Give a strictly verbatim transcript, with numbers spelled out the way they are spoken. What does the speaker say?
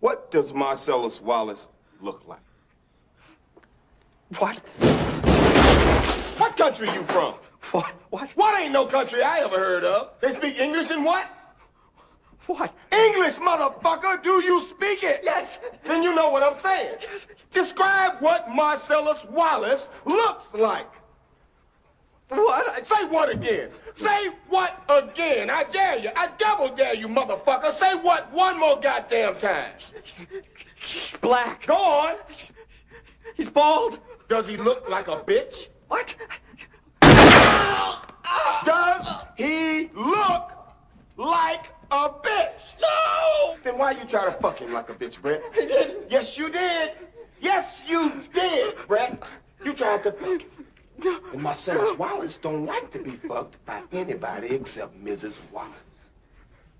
What does Marcellus Wallace look like? What? What country you from? What? What? What ain't no country I ever heard of? They speak English and what? What? English, motherfucker! Do you speak it? Yes. Then you know what I'm saying. Yes. Describe what Marcellus Wallace looks like. What? I... Say what again? Say what again? I dare you. I double dare you, motherfucker. Say what one more goddamn time. He's, he's black. Go on. He's bald. Does he look like a bitch? What? Does he look like a bitch? No! Then why you try to fuck him like a bitch, Brett? I didn't. Yes, you did. Yes, you did, Brett. You tried to fuck him. And Marcellus Wallace don't like to be fucked by anybody except Missus Wallace.